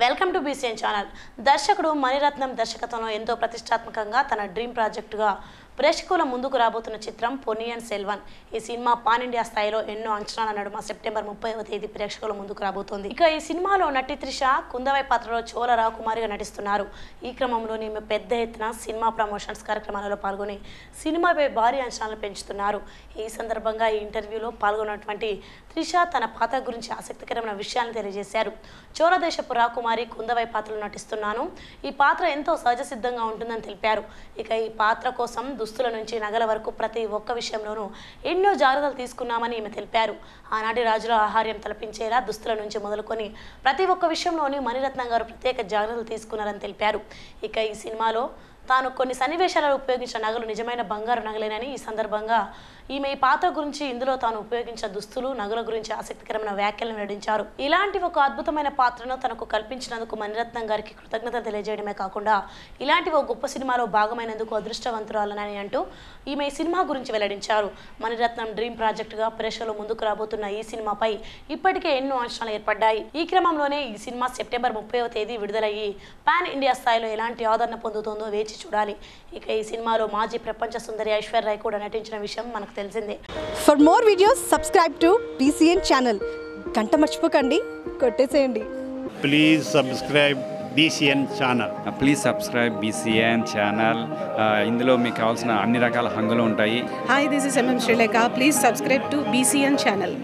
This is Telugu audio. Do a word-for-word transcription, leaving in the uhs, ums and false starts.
Welcome to BCN channel. దర్శకుడు మణిరత్నం దర్శకత్వంలో ఎంతో ప్రతిష్టాత్మకంగా తన డ్రీమ్ ప్రాజెక్టుగా ప్రేక్షకుల ముందుకు రాబోతున్న చిత్రం పొన్నియిన్ సెల్వన్. ఈ సినిమా పాన్ ఇండియా స్థాయిలో ఎన్నో అంచనాల నడుమ సెప్టెంబర్ ముప్పైవ తేదీ ప్రేక్షకుల ముందుకు రాబోతోంది. ఇక ఈ సినిమాలో నటి త్రిష కుందవై పాత్రలో చోళ రాకుమారిగా నటిస్తున్నారు. ఈ క్రమంలోనే ఈమె పెద్ద ఎత్తున సినిమా ప్రమోషన్స్ కార్యక్రమాలలో పాల్గొని సినిమాపై భారీ అంచనాలు పెంచుతున్నారు. ఈ సందర్భంగా ఈ ఇంటర్వ్యూలో పాల్గొన్నటువంటి త్రిష తన పాత్ర గురించి ఆసక్తికరమైన విషయాలను తెలియజేశారు. చోళ దేశపు రాకుమారి కుందవై పాత్రలో నటిస్తున్నాను. ఈ పాత్ర ఎంతో సహజ సిద్ధంగా ఉంటుందని తెలిపారు. ఇక ఈ పాత్ర కోసం దుస్తుల నుంచి నగల వరకు ప్రతి ఒక్క విషయంలోనూ ఎన్నో జాగ్రత్తలు తీసుకున్నామని ఈమె తెలిపారు. ఆనాటి రాజుల ఆహార్యం తలపించేలా దుస్తుల నుంచి మొదలుకొని ప్రతి ఒక్క విషయంలోని మణిరత్నం గారు ప్రత్యేక జాగ్రత్తలు తీసుకున్నారని తెలిపారు. ఇక ఈ సినిమాలో తాను కొన్ని సన్నివేశాలలో ఉపయోగించిన నగలు నిజమైన బంగారు నగలేనని ఈ సందర్భంగా ఈమె ఈ పాత్ర గురించి ఇందులో తాను ఉపయోగించిన దుస్తులు నగల గురించి ఆసక్తికరమైన వ్యాఖ్యలను వెల్లడించారు. ఇలాంటి ఒక అద్భుతమైన పాత్రను తనకు కల్పించినందుకు మణిరత్నం గారికి కృతజ్ఞతలు తెలియజేయడమే కాకుండా ఇలాంటి ఒక గొప్ప సినిమాలో భాగమైనందుకు అదృష్టవంతురాలనని అంటూ ఈమె ఈ సినిమా గురించి వెల్లడించారు. మణిరత్నం డ్రీమ్ ప్రాజెక్టుగా ప్రేక్షకులు ముందుకు రాబోతున్న ఈ సినిమాపై ఇప్పటికే ఎన్నో అంచనాలు ఏర్పడ్డాయి. ఈ క్రమంలోనే ఈ సినిమా సెప్టెంబర్ ముప్పైవ తేదీ విడుదలయ్యి పాన్ ఇండియా స్థాయిలో ఎలాంటి ఆదరణ పొందుతుందో వేచి చూడాలి. ఇక ఈ సినిమాలో మాజీ ప్రపంచ సుందరి ఐశ్వర్య రాయ్ కూడా నటించిన విషయం మనకు తెలిసిందే. For more videos subscribe to BCN channel. గంట మర్చిపోకండి, కొట్టేసేయండి. Please subscribe BCN channel. Please subscribe BCN channel. ఇందులో మీకు కావాల్సిన అన్ని రకాల హంగులు ఉంటాయి. Hi, this is MM Sreelekha. Please subscribe to BCN channel.